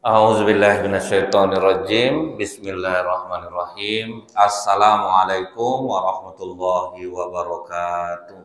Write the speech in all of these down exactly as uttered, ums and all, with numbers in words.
A'udzubillahi minasyaitonirrajim. Bismillahirrahmanirrahim. Assalamualaikum warahmatullahi wabarakatuh.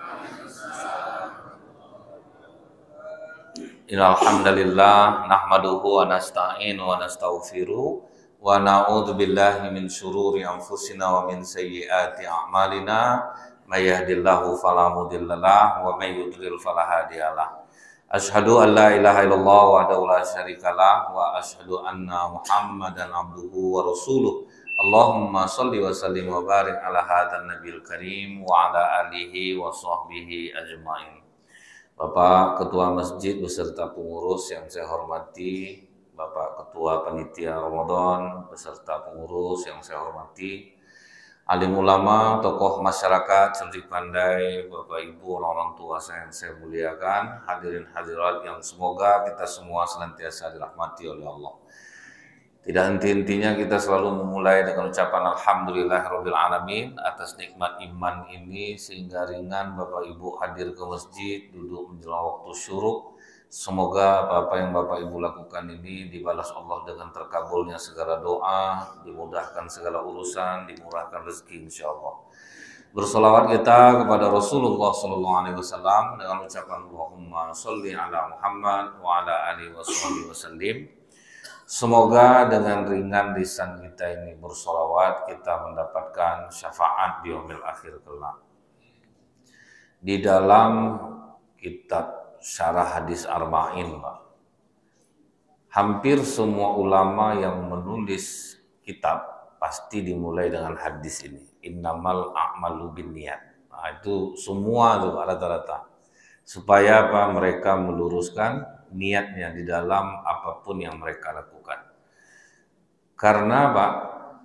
Innal hamdalillah nahmaduhu wa nasta'inu wa nastaghfiruh wa na'udzu billahi min syururi anfusina wa min sayyiati a'malina. May yahdihillahu fala mudhillalah wa may yudlil fala hadiyalah. Asyhadu an la ilaha illallah wahdahu la syarikalah wa asyhadu anna Muhammadan abduhu wa rasuluh. Allahumma shalli wa sallim wa barik ala hadzal nabiyil karim wa ala alihi wa sahbihi ajmain. Bapak Ketua Masjid beserta pengurus yang saya hormati, Bapak Ketua Panitia Ramadan beserta pengurus yang saya hormati, alim ulama, tokoh masyarakat, cerdik pandai, Bapak Ibu, orang tua saya yang saya muliakan, hadirin hadirat yang semoga kita semua senantiasa dirahmati oleh Allah. Tidak henti-hentinya kita selalu memulai dengan ucapan Alhamdulillahirabbil alamin atas nikmat iman ini sehingga ringan Bapak Ibu hadir ke masjid, duduk menjelang waktu syuruk. Semoga apa-apa yang Bapak Ibu lakukan ini dibalas Allah dengan terkabulnya segala doa, dimudahkan segala urusan, dimurahkan rezeki insyaallah. Bersolawat kita kepada Rasulullah sallallahu alaihi wasallam dengan ucapan Allahumma sholli ala Muhammad wa ala alihi wasallim. Semoga dengan ringan lisan kita ini bersolawat kita mendapatkan syafaat di yaumil akhir kelak. Di dalam kitab Syarah Hadis Arba'in, Pak, hampir semua ulama yang menulis kitab pasti dimulai dengan hadis ini, innamal a'malu binniyat. Nah, itu semua tuh rata-rata. Supaya apa? Mereka meluruskan niatnya di dalam apapun yang mereka lakukan. Karena Pak,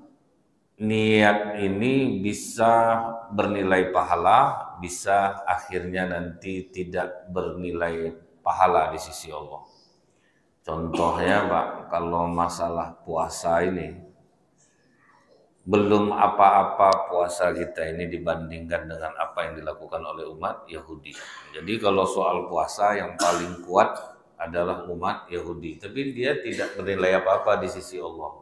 niat ini bisa bernilai pahala, bisa akhirnya nanti tidak bernilai pahala di sisi Allah. Contohnya Pak, kalau masalah puasa ini, belum apa-apa puasa kita ini dibandingkan dengan apa yang dilakukan oleh umat Yahudi. Jadi kalau soal puasa yang paling kuat adalah umat Yahudi, tapi dia tidak bernilai apa-apa di sisi Allah.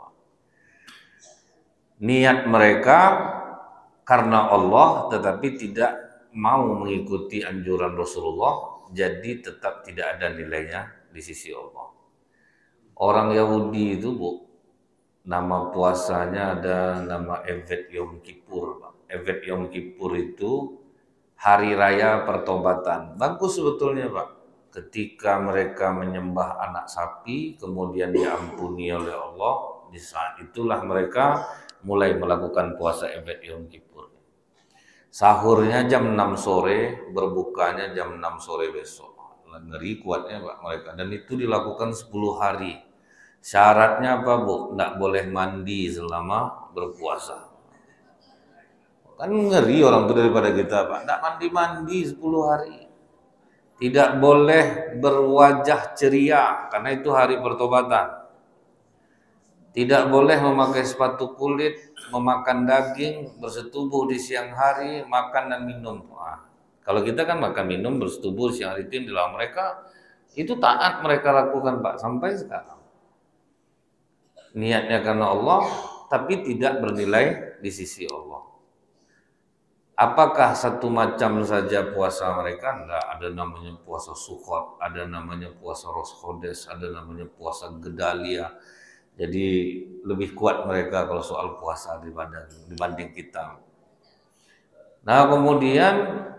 Niat mereka karena Allah tetapi tidak mau mengikuti anjuran Rasulullah, jadi tetap tidak ada nilainya di sisi Allah. Orang Yahudi itu Bu, nama puasanya ada nama Evet Yom Kippur. Evet Yom Kippur itu hari raya pertobatan. Bagus sebetulnya Pak. Ketika mereka menyembah anak sapi, kemudian diampuni oleh Allah, di saat itulah mereka mulai melakukan puasa Evet Yom Kippur. Sahurnya jam enam sore, berbukanya jam enam sore besok. Ngeri kuatnya Pak mereka. Dan itu dilakukan sepuluh hari. Syaratnya apa Bu? Nggak boleh mandi selama berpuasa. Kan ngeri orang itu daripada kita Pak. Nggak mandi-mandi sepuluh hari. Tidak boleh berwajah ceria karena itu hari pertobatan. Tidak boleh memakai sepatu kulit, memakan daging, bersetubuh di siang hari, makan dan minum. Nah, kalau kita kan makan minum, bersetubuh di siang hari itu di dalam mereka, itu taat mereka lakukan Pak sampai sekarang. Niatnya karena Allah, tapi tidak bernilai di sisi Allah. Apakah satu macam saja puasa mereka? Enggak, ada namanya puasa Sukhot, ada namanya puasa Rosh Chodesh, ada namanya puasa Gedalia. Jadi lebih kuat mereka kalau soal puasa dibanding, dibanding kita. Nah kemudian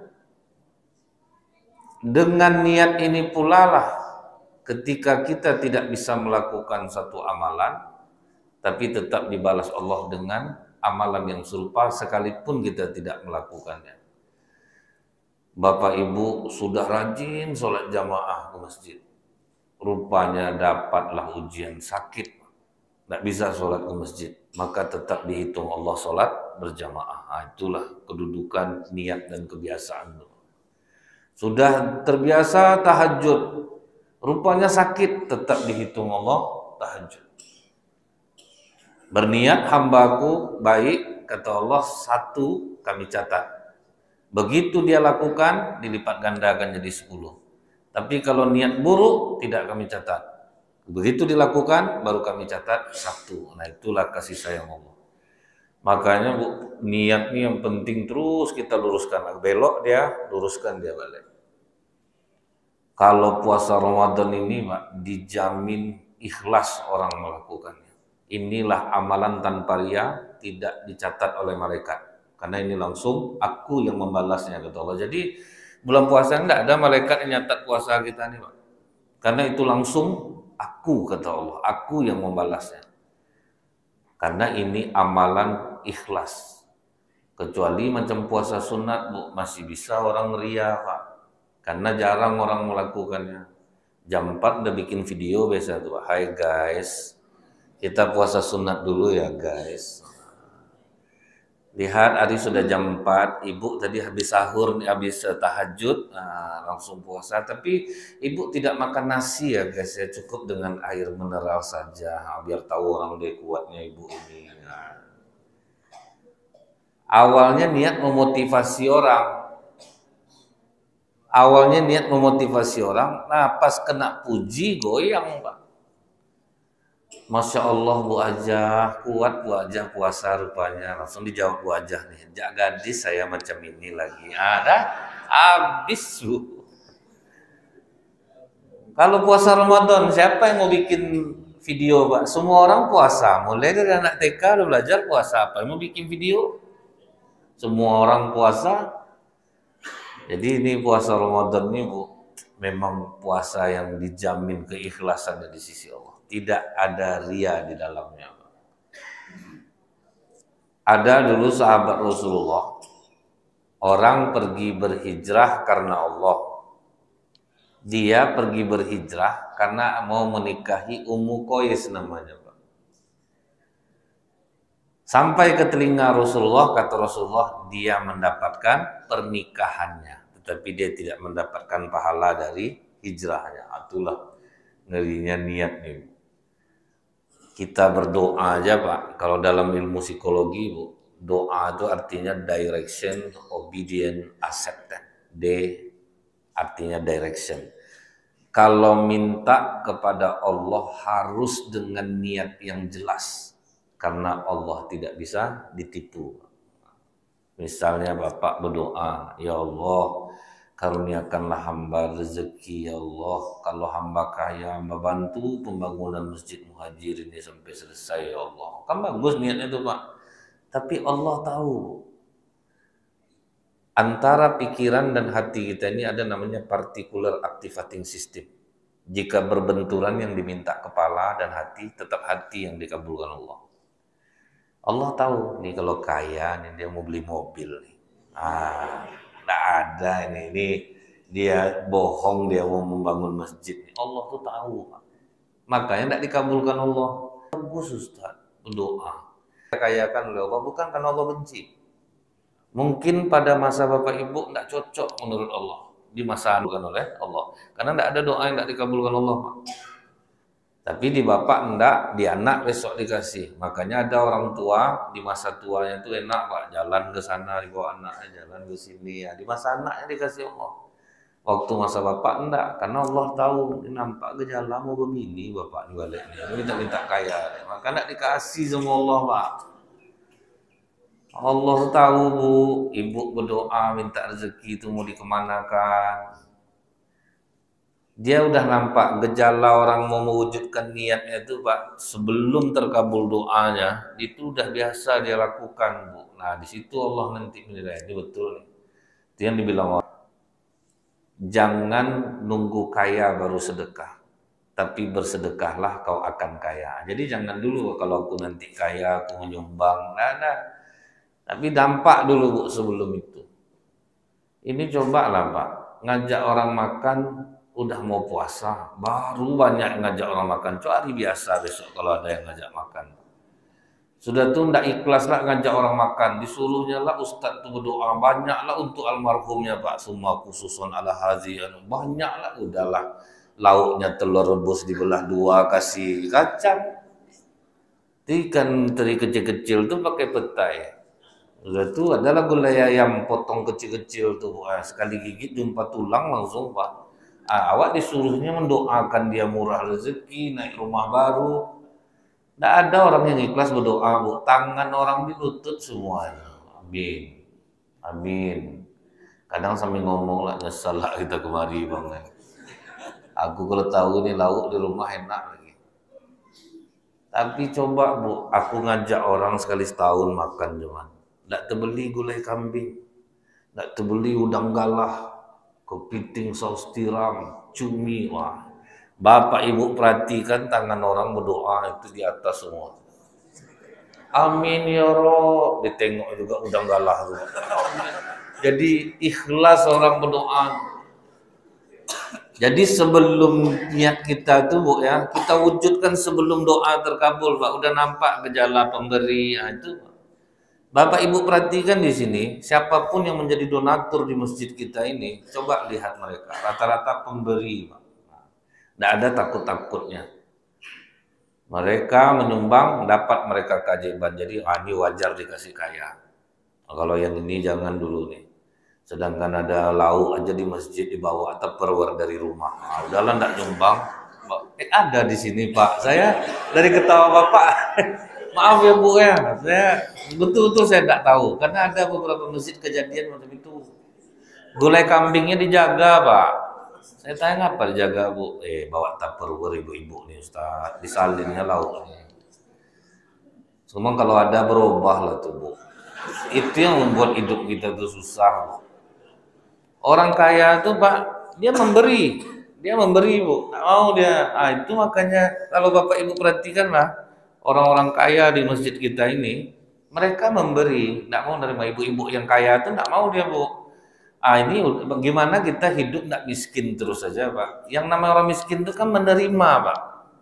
dengan niat ini pula lah ketika kita tidak bisa melakukan satu amalan, tapi tetap dibalas Allah dengan amalan yang serupa sekalipun kita tidak melakukannya. Bapak Ibu sudah rajin sholat jamaah ke masjid, rupanya dapatlah ujian sakit, tidak bisa sholat ke masjid, maka tetap dihitung Allah sholat berjamaah. Nah, itulah kedudukan niat dan kebiasaan. Sudah terbiasa tahajud, rupanya sakit, tetap dihitung Allah tahajud. Berniat hambaku baik, kata Allah, satu kami catat. Begitu dia lakukan, dilipat gandakan jadi sepuluh. Tapi kalau niat buruk, tidak kami catat. Begitu dilakukan, baru kami catat satu. Nah itulah kasih sayang Allah. Makanya Bu, niat ini yang penting terus kita luruskan. Belok dia, luruskan dia balik. Kalau puasa Ramadan ini Pak, dijamin ikhlas orang melakukannya. Inilah amalan tanpa ria, tidak dicatat oleh malaikat. Karena ini langsung aku yang membalasnya kata Allah. Jadi bulan puasa enggak ada malaikat yang nyatat puasa kita nih Pak. Karena itu langsung aku kata Allah, aku yang membalasnya. Karena ini amalan ikhlas. Kecuali macam puasa sunat Bu, masih bisa orang ria Pak. Karena jarang orang melakukannya. Jam empat udah bikin video biasa tuh Pak. Hai guys, kita puasa sunat dulu ya guys. Lihat hari sudah jam empat, ibu tadi habis sahur, habis tahajud, nah, langsung puasa. Tapi ibu tidak makan nasi ya guys ya, cukup dengan air mineral saja, nah, biar tahu orang udah kuatnya ibu ini. Nah. Awalnya niat memotivasi orang, awalnya niat memotivasi orang, nah pas kena puji goyang Pak. Masya Allah Bu Ajah, kuat Bu Ajah puasa rupanya. Langsung dijawab Bu Ajah nih, jak gadis saya macam ini lagi. Ada habis Bu. Kalau puasa Ramadan, siapa yang mau bikin video Pak? Semua orang puasa, mulai dari anak T K udah belajar puasa apa? Yang mau bikin video? Semua orang puasa. Jadi ini puasa Ramadan ini Bu, memang puasa yang dijamin keikhlasannya di sisi Allah. Tidak ada ria di dalamnya. Ada dulu sahabat Rasulullah, orang pergi berhijrah karena Allah. Dia pergi berhijrah karena mau menikahi Ummu Qais namanya Pak. Sampai ke telinga Rasulullah, kata Rasulullah, dia mendapatkan pernikahannya, tetapi dia tidak mendapatkan pahala dari hijrahnya. Itulah ngerinya niat nih. Kita berdoa aja Pak, kalau dalam ilmu psikologi Bu, doa itu artinya direction, obedient, accepted. D artinya direction. Kalau minta kepada Allah harus dengan niat yang jelas, karena Allah tidak bisa ditipu. Misalnya Bapak berdoa, ya Allah, karuniakanlah hamba rezeki ya Allah. Kalau hamba kaya, membantu pembangunan Masjid Muhajirin ini sampai selesai ya Allah. Kan bagus niatnya itu Pak. Tapi Allah tahu. Antara pikiran dan hati kita ini ada namanya particular activating system. Jika berbenturan yang diminta kepala dan hati, tetap hati yang dikabulkan Allah. Allah tahu nih kalau kaya nih dia mau beli mobil nih. Ah, nggak ada ini, ini dia bohong, dia mau membangun masjid. Allah tuh tahu, makanya tidak dikabulkan Allah. Bagus Ustaz, berdoa. Kayakan oleh Allah bukan karena Allah benci. Mungkin pada masa Bapak Ibu tidak cocok menurut Allah, di masa bukan oleh Allah, karena tidak ada doa yang tidak dikabulkan Allah Pak. Tapi di bapak enggak, di anak besok dikasih. Makanya ada orang tua di masa tuanya itu enak Pak, jalan ke sana dibawa anaknya, jalan ke sini ya. Di masa anaknya dikasih Allah. Waktu masa bapak enggak, karena Allah tahu nampak gejala mau begini bapak di baliknya. Minta-minta kaya, maka enggak dikasih sama Allah Pak. Allah tahu Bu, ibu berdoa minta rezeki itu mau dikemanakan. Dia udah nampak gejala orang mau mewujudkan niatnya itu Pak, sebelum terkabul doanya, itu udah biasa dia lakukan Bu. Nah di situ Allah nanti menilai, ini betul nih. Itu yang dibilang orang, jangan nunggu kaya baru sedekah, tapi bersedekahlah kau akan kaya. Jadi jangan dulu kalau aku nanti kaya, aku menyumbang, nah, nah. Tapi dampak dulu Bu sebelum itu. Ini cobalah Pak, ngajak orang makan, udah mau puasa, baru banyak ngajak orang makan. Cari biasa besok kalau ada yang ngajak makan. Sudah tuh ndak ikhlas lah ngajak orang makan. Disuruhnya lah Ustadz tuh berdoa. Banyak lah untuk almarhumnya Pak. Semua khususon ala hazi. Banyak lah, udahlah. Lauknya telur rebus dibelah dua, kasih kacang. Ikan teri kecil-kecil tuh pakai petai. Udah tuh adalah gulai ayam potong kecil-kecil tuh. Sekali gigit jumpa tulang langsung Pak. Ah, awak disuruhnya mendoakan dia murah rezeki, naik rumah baru. Tidak ada orang yang ikhlas berdoa, bu. Tangan orang dilutut semuanya. Amin. Amin. Kadang sambil ngomong lah, nyesal lah kita kemari bang. Aku kalau tahu ini lauk di rumah enak lagi. Tapi coba bu, aku ngajak orang sekali setahun makan cuman. Tidak terbeli gulai kambing, tidak terbeli udang galah, kepiting saus tiram, cumi, wah. Bapak ibu perhatikan tangan orang berdoa itu di atas semua. Amin ya Rob, ditengok juga udang galah tuh. Jadi ikhlas orang berdoa. Jadi sebelum niat kita tuh bu ya, kita wujudkan sebelum doa terkabul pak. Udah nampak gejala pemberi, nah, itu. Bapak ibu perhatikan di sini, siapapun yang menjadi donatur di masjid kita ini, coba lihat mereka, rata-rata pemberi pak. Tidak ada takut-takutnya. Mereka menyumbang, dapat mereka keajaiban. Jadi ah, ini wajar dikasih kaya. Kalau yang ini jangan dulu nih. Sedangkan ada lauk aja di masjid dibawa tupperware dari rumah. Nah, udahlah ndak nyumbang. Eh ada di sini Pak. Saya dari ketawa Bapak. Maaf ya Bu ya. Saya betul-betul saya ndak tahu karena ada beberapa masjid kejadian macam itu. Gulai kambingnya dijaga Pak. Saya tanya ngapa dijaga Bu? Eh bawa tupperware ibu-ibu nih Ustaz. Disalinnya lauknya. Cuma kalau ada berubah lah tuh Bu. Itu yang membuat hidup kita tuh susah Bu. Orang kaya tuh Pak, dia memberi, dia memberi Bu, nggak mau dia. Ah itu makanya kalau Bapak Ibu perhatikan lah, orang-orang kaya di masjid kita ini, mereka memberi, nggak mau nerima. Ibu-ibu yang kaya tuh nggak mau dia Bu. Ah ini bagaimana kita hidup nggak miskin terus saja Pak. Yang namanya orang miskin itu kan menerima Pak.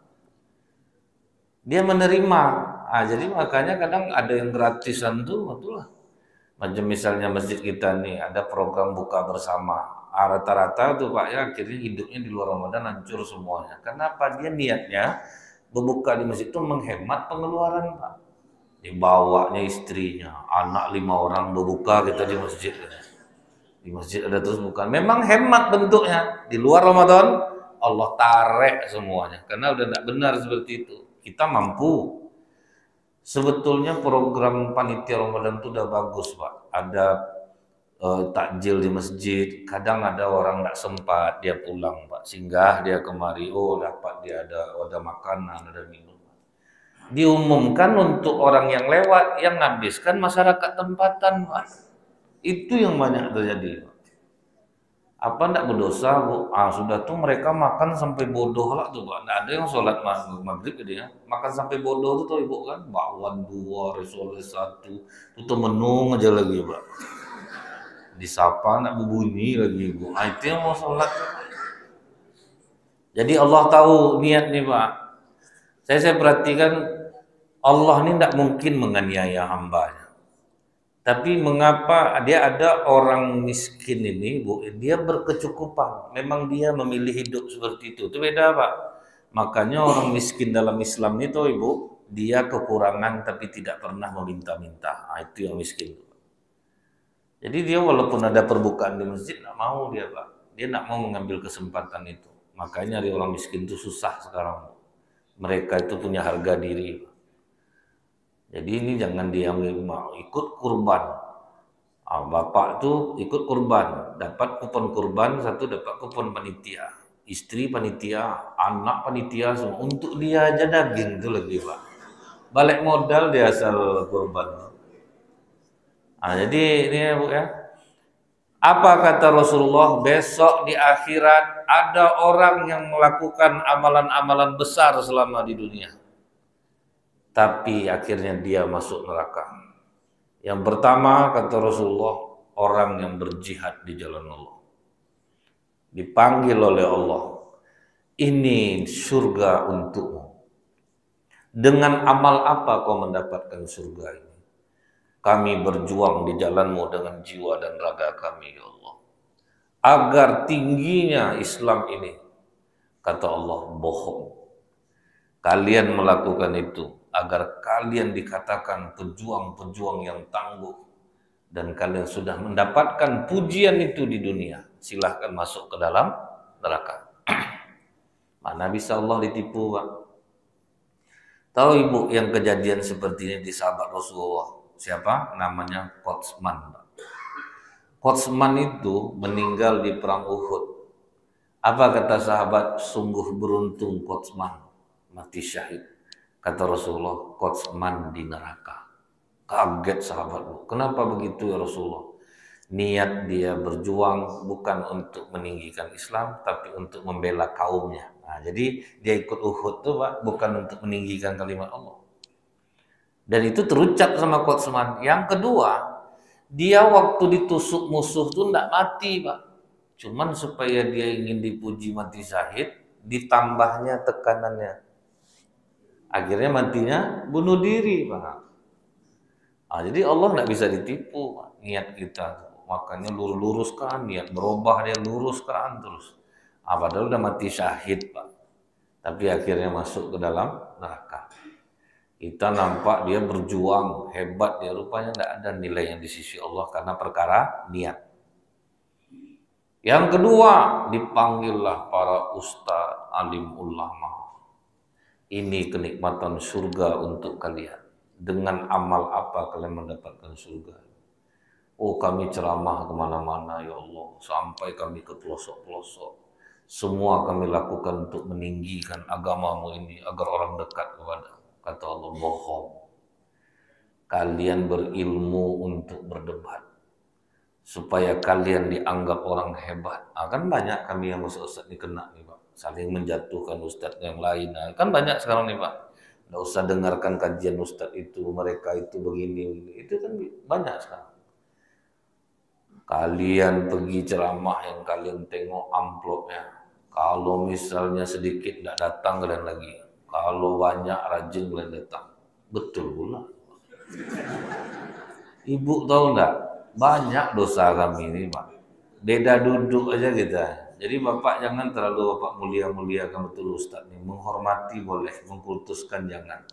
Dia menerima. Ah jadi makanya kadang ada yang gratisan tuh, itulah. Macam misalnya masjid kita nih ada program buka bersama. Rata-rata tuh Pak ya akhirnya hidupnya di luar Ramadan hancur semuanya. Kenapa? Dia niatnya berbuka di masjid itu menghemat pengeluaran Pak. Dibawanya istrinya, anak lima orang berbuka kita di masjid. Di masjid ada terus bukan. Memang hemat bentuknya. Di luar Ramadan Allah tarik semuanya. Karena udah tidak benar seperti itu. Kita mampu. Sebetulnya program panitia Ramadan itu udah bagus Pak. Ada eh, takjil di masjid. Kadang ada orang nggak sempat dia pulang Pak. Singgah dia kemari. Oh dapat dia ada ada makanan, ada minum. Diumumkan untuk orang yang lewat, yang ngabiskan masyarakat tempatan Pak. Itu yang banyak terjadi Pak. Apa ndak berdosa Bu? Ah sudah tuh mereka makan sampai bodoh lah tuh Pak. Nggak ada yang sholat maghrib dia makan sampai bodoh tuh, tuh Ibu kan. Bakwan dua, risoles satu, itu menung aja lagi Pak. Disapa nak berbunyi lagi Ibu. Ah, itu yang mau sholat. Jadi Allah tahu niat nih Pak. Saya saya perhatikan Allah ini tidak mungkin menganiaya hambanya. Tapi mengapa dia ada orang miskin ini, Bu, dia berkecukupan. Memang dia memilih hidup seperti itu. Itu beda, Pak. Makanya orang miskin dalam Islam itu, Ibu, dia kekurangan tapi tidak pernah meminta-minta. Nah, itu yang miskin. Jadi dia walaupun ada perbukaan di masjid, nggak mau dia, Pak. Dia nggak mau mengambil kesempatan itu. Makanya dari orang miskin itu susah sekarang. Mereka itu punya harga diri, Pak. Jadi ini jangan diambil mau ikut kurban. Ah, bapak tuh ikut kurban, dapat kupon kurban satu, dapat kupon panitia, istri panitia, anak panitia semua. Untuk dia aja daging itu lagi Pak. Balik modal dia asal kurban. Ah, jadi ini ya Bu ya. Apa kata Rasulullah? Besok di akhirat ada orang yang melakukan amalan-amalan besar selama di dunia. Tapi akhirnya dia masuk neraka. Yang pertama kata Rasulullah, orang yang berjihad di jalan Allah. Dipanggil oleh Allah, ini surga untukmu. Dengan amal apa kau mendapatkan surga ini? Kami berjuang di jalanmu dengan jiwa dan raga kami ya Allah. Agar tingginya Islam ini, kata Allah, bohong. Kalian melakukan itu agar kalian dikatakan pejuang-pejuang yang tangguh dan kalian sudah mendapatkan pujian itu di dunia. Silahkan masuk ke dalam neraka. Mana bisa Allah ditipu, Pak? Tahu Ibu yang kejadian seperti ini di sahabat Rasulullah? Siapa? Namanya Qotsman. Qotsman itu meninggal di perang Uhud. Apa kata sahabat? Sungguh beruntung Qotsman mati syahid. Kata Rasulullah, Qotsman di neraka. Kaget sahabat. Kenapa begitu ya Rasulullah? Niat dia berjuang bukan untuk meninggikan Islam, tapi untuk membela kaumnya. Nah, jadi dia ikut Uhud tuh Pak, bukan untuk meninggikan kalimat Allah. Dan itu terucap sama Qotsman. Yang kedua, dia waktu ditusuk musuh tuh tidak mati Pak. Cuman supaya dia ingin dipuji mati syahid, ditambahnya tekanannya. Akhirnya matinya bunuh diri Pak. Nah, jadi Allah tidak bisa ditipu Pak, niat kita. Makanya lurus-luruskan, niat berubah dia luruskan terus. Ah, padahal udah mati syahid Pak. Tapi akhirnya masuk ke dalam neraka. Kita nampak dia berjuang, hebat dia, rupanya tidak ada nilai yang di sisi Allah karena perkara niat. Yang kedua, dipanggillah para ustaz, alim ulama. Ini kenikmatan surga untuk kalian. Dengan amal apa kalian mendapatkan surga? Oh, kami ceramah kemana-mana ya Allah, sampai kami ke pelosok-pelosok. Semua kami lakukan untuk meninggikan agamamu ini agar orang dekat kepada. Kata Allah, bohong. Kalian berilmu untuk berdebat supaya kalian dianggap orang hebat. Ah, kan banyak kami yang ustaz-ustaz ini kena nih Pak, saling menjatuhkan ustaz yang lain. Nah, kan banyak sekarang nih Pak. Nggak usah dengarkan kajian ustaz itu, mereka itu begini, begini. Itu kan banyak sekarang. Kalian pergi ceramah yang kalian tengok amplopnya. Kalau misalnya sedikit tidak datang kalian lagi. Kalau banyak rajin kalian datang. Betul pula. Ibu tahu enggak? Banyak dosa kami ini Pak. Beda duduk aja kita. Jadi Bapak jangan terlalu Bapak mulia-muliakan betul Ustaz nih. Menghormati boleh, mengkultuskan jangan.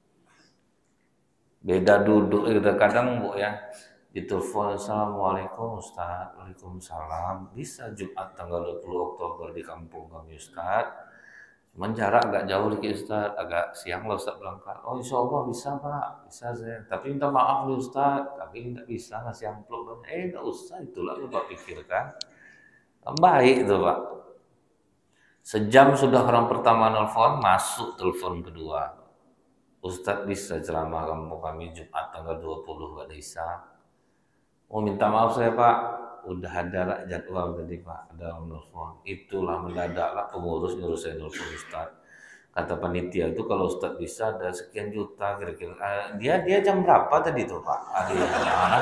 Beda duduk kita kadang Bu ya. Ditelepon, Assalamualaikum Ustaz. Waalaikumsalam. Bisa Jumat tanggal dua puluh Oktober di kampung kami Ustaz. Cuman jarak agak jauh dikit Ustaz, agak siang lah Ustaz berangkat. Oh insya Allah bisa Pak, bisa saya. Tapi minta maaf nih Ustaz, kami tidak bisa ngasih amplop. Eh enggak usah, itulah Bapak pikirkan. Baik itu Pak. Sejam sudah orang pertama nelfon, masuk telepon kedua. Ustaz bisa ceramah kampung kami Jumat tanggal dua puluh gak bisa. Oh minta maaf saya Pak, udah ada jadwal tadi Pak, ada nelfon. Itulah mendadaklah pengurus nyuruh saya nelfon Ustaz. Kata panitia itu kalau Ustaz bisa ada sekian juta kira-kira. Uh, dia dia jam berapa tadi tuh Pak? Ada yang mana?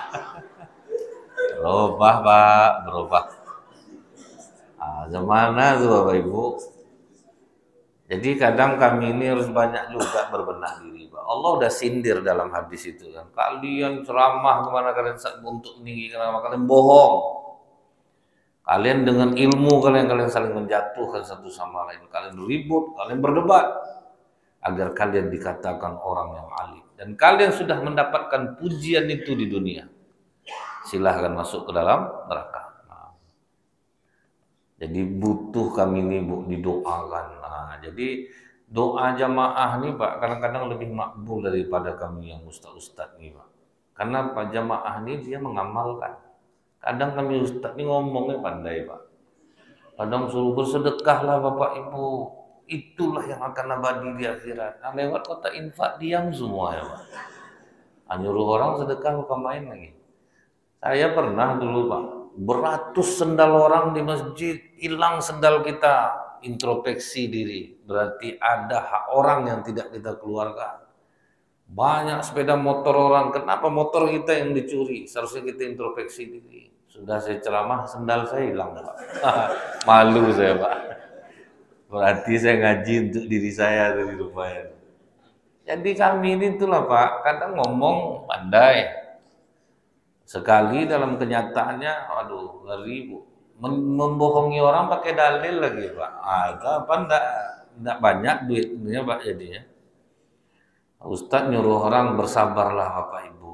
Berubah Pak, berubah. Ah, mana tuh Bapak Ibu? Jadi kadang kami ini harus banyak juga berbenah diri Pak. Allah udah sindir dalam hadis itu kan. Kalian ceramah kemana kalian untuk meninggikan agama kalian bohong. Kalian dengan ilmu kalian kalian saling menjatuhkan satu sama lain. Kalian ribut, kalian berdebat agar kalian dikatakan orang yang alim. Dan kalian sudah mendapatkan pujian itu di dunia. Silahkan masuk ke dalam neraka. Nah, jadi butuh kami ini Bu didoakan. Nah, jadi doa jamaah nih Pak kadang-kadang lebih makbul daripada kami yang ustaz-ustaz nih Pak. Karena Pak jamaah ini dia mengamalkan. Kadang kami ustaz ini ngomongnya pandai Pak. Kadang suruh bersedekahlah Bapak Ibu. Itulah yang akan abadi di akhirat. Nah, lewat kota infak diam semua ya Pak. Nah, nyuruh orang sedekah bukan main lagi. Saya pernah dulu Pak, beratus sendal orang di masjid, hilang sendal kita. Introspeksi diri, berarti ada hak orang yang tidak kita keluarkan. Banyak sepeda motor orang, kenapa motor kita yang dicuri? Seharusnya kita introspeksi diri. Sudah saya ceramah, sendal saya hilang Pak. Malu saya Pak. Berarti saya ngaji untuk diri saya dari rupanya. Jadi kami ini itulah Pak, kadang ngomong pandai. Sekali dalam kenyataannya, aduh ngeri Bu. Membohongi orang pakai dalil lagi Pak. Ah, itu apa enggak, enggak banyak duitnya Pak jadinya. Ustaz nyuruh orang bersabarlah Bapak Ibu.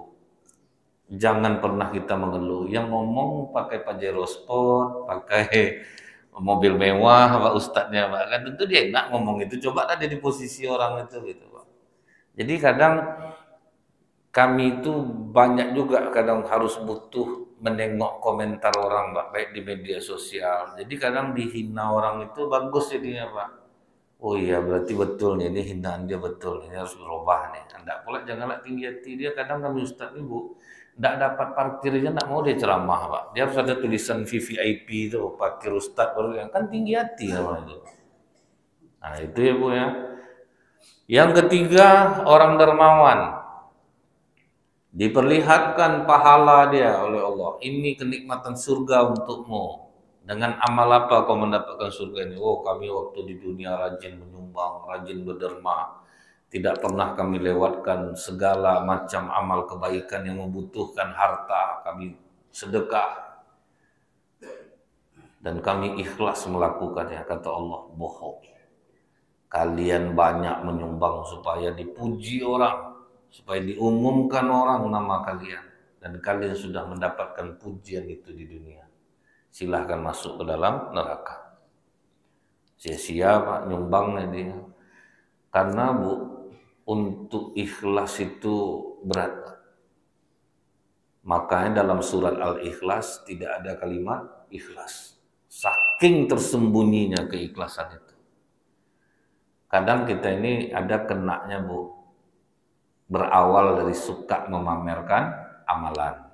Jangan pernah kita mengeluh. Yang ngomong pakai Pajero Sport, pakai mobil mewah Pak ustadznya Pak, kan tentu dia enak ngomong itu, coba ada di posisi orang itu gitu Pak. Jadi kadang kami itu banyak juga kadang harus butuh menengok komentar orang Pak, baik di media sosial. Jadi kadang dihina orang itu bagus jadinya Pak. Oh iya berarti betul nih, ini hinaan dia betul, ini harus berubah nih. Enggak pula janganlah tinggi hati dia, kadang kami ustaz ini Bu, enggak dapat parkirnya, enggak mau dia ceramah Pak. Dia harus ada tulisan V V I P itu, parkir ustaz baru yang kan tinggi hati sama itu. Nah itu ya Bu ya. Yang ketiga orang dermawan. Diperlihatkan pahala dia oleh Allah. Ini kenikmatan surga untukmu. Dengan amal apa kau mendapatkan surga ini? Oh kami waktu di dunia rajin menyumbang, rajin berderma. Tidak pernah kami lewatkan segala macam amal kebaikan yang membutuhkan harta. Kami sedekah. Dan kami ikhlas melakukannya. Kata Allah, bohong. Kalian banyak menyumbang supaya dipuji orang. Supaya diumumkan orang nama kalian. Dan kalian sudah mendapatkan pujian itu di dunia. Silahkan masuk ke dalam neraka. Sia-sia Pak nyumbangnya dia. Karena Bu, untuk ikhlas itu berat. Makanya dalam surat Al-Ikhlas tidak ada kalimat ikhlas. Saking tersembunyinya keikhlasan itu. Kadang kita ini ada kenaknya Bu. Berawal dari suka memamerkan amalan.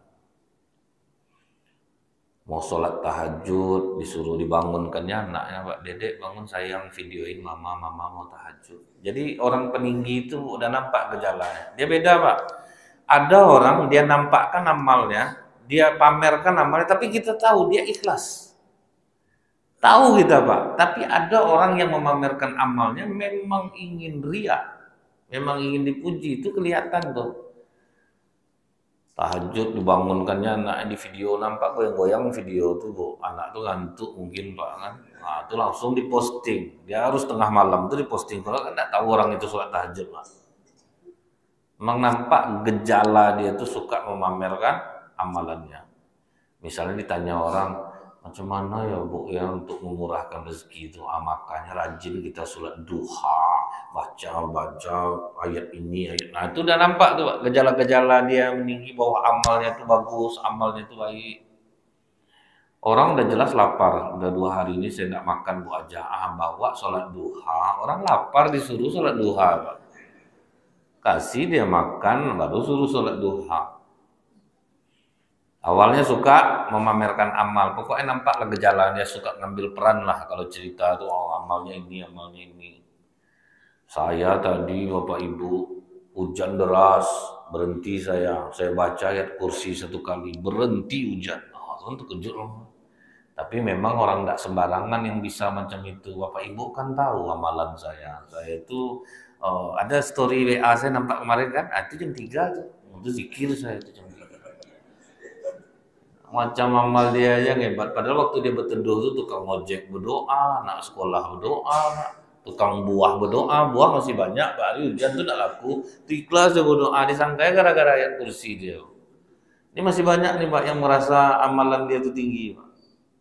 Mau sholat tahajud, disuruh dibangunkannya anaknya, Pak Dedek bangun sayang videoin mama, mama mau tahajud. Jadi orang peninggi itu udah nampak gejalanya. Dia beda Pak. Ada orang dia nampakkan amalnya, dia pamerkan amalnya, tapi kita tahu dia ikhlas. Tahu kita Pak, tapi ada orang yang memamerkan amalnya memang ingin riya. Memang ingin dipuji, itu kelihatan tuh. Tahajud dibangunkannya anaknya di video, nampak goyang-goyang video tuh Bu. Anak tuh ngantuk mungkin Pak kan. Nah itu langsung diposting. Dia harus tengah malam tuh diposting. Kalau kan tidak tahu orang itu sholat tahajud Pak. Memang nampak gejala dia tuh suka memamerkan amalannya. Misalnya ditanya orang, macam mana ya Bu ya untuk memurahkan rezeki itu? Ah, makanya rajin kita sholat duha, baca-baca ayat ini, ayat. Nah itu udah nampak tuh Pak, gejala-gejala dia meninggi bahwa amalnya itu bagus, amalnya itu baik. Orang udah jelas lapar, udah dua hari ini saya tidak makan Bu aja, ah, bawa sholat duha. Orang lapar disuruh sholat duha Pak. Kasih dia makan, baru suruh sholat duha. Awalnya suka memamerkan amal, pokoknya nampaklah gejalanya, suka ngambil peran lah kalau cerita tuh, oh amalnya ini, amalnya ini. Saya tadi Bapak Ibu hujan deras, berhenti saya, saya baca ayat kursi satu kali, berhenti hujan. Oh, itu terkejut loh. Tapi memang orang tidak sembarangan yang bisa macam itu. Bapak Ibu kan tahu amalan saya. Saya itu uh, ada story W A saya nampak kemarin kan, ah, itu jam tiga tuh, itu zikir saya itu jam tiga. Macam amal dia aja hebat. Padahal waktu dia berteduh itu tukang ojek berdoa, anak sekolah berdoa, tukang buah berdoa, buah masih banyak, Pak hari hujan tuh tidak laku, ikhlas dia berdoa, disangka gara-gara ayat kursi dia. Ini masih banyak nih Pak yang merasa amalan dia itu tinggi Pak.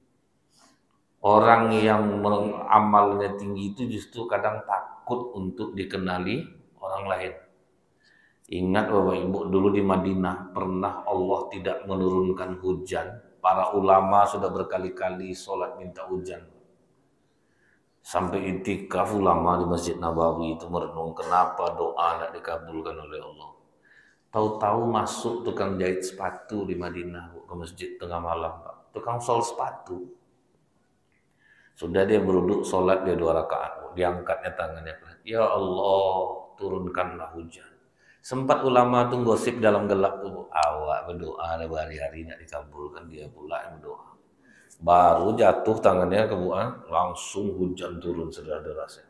Orang yang amalnya tinggi itu justru kadang takut untuk dikenali orang lain. Ingat Bapak Ibu, dulu di Madinah pernah Allah tidak menurunkan hujan. Para ulama sudah berkali-kali sholat minta hujan. Sampai itikaf ulama di Masjid Nabawi itu merenung kenapa doa tidak dikabulkan oleh Allah. Tahu-tahu masuk tukang jahit sepatu di Madinah ke masjid tengah malam Pak. Tukang sol sepatu. Sudah dia beruduk sholat dia dua rakaat. Diangkatnya tangannya. Ya Allah turunkanlah hujan. Sempat ulama tuh gosip dalam gelap tuh, awak berdoa berhari-hari tidak dikabulkan, dia pula yang berdoa. Baru jatuh tangannya ke buah, langsung hujan turun sederah-derasnya.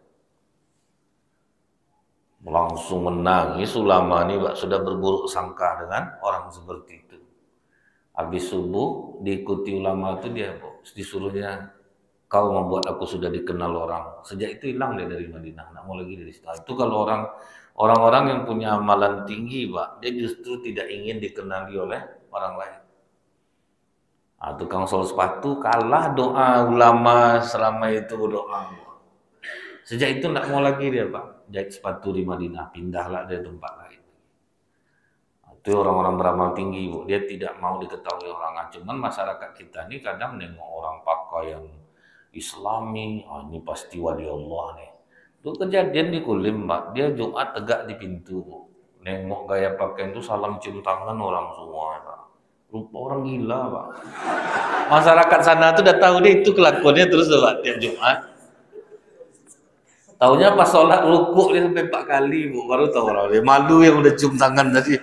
Langsung menangis ulama ini Pak, sudah berburuk sangka dengan orang seperti itu. Habis subuh diikuti ulama itu dia disuruhnya, kau membuat aku sudah dikenal orang. Sejak itu hilang dia dari Madinah, nggak mau lagi dari situ. Itu kalau orang Orang-orang yang punya amalan tinggi Pak, dia justru tidak ingin dikenali oleh orang lain. Nah, tukang sol sepatu kalah doa ulama selama itu doa. Sejak itu tidak mau lagi dia Pak jahit sepatu di Madinah, pindahlah dari tempat lain. Itu orang-orang beramal tinggi Bu, dia tidak mau diketahui orang. Cuman masyarakat kita ini kadang nengok orang pakaian Islami, oh, ini pasti wali Allah nih. Itu kejadian di Kulim Pak, dia Jumat tegak di pintu Bu. Nengok gaya pakaian itu salam cium tangan orang semua Pak. Lupa orang gila Pak. Masyarakat sana tuh udah tahu deh itu kelakuannya terus Pak tiap Jumat. Taunya pas sholat rukuk dia sampai empat kali Bu, baru tahu orang dia malu yang udah cium tangan tadi.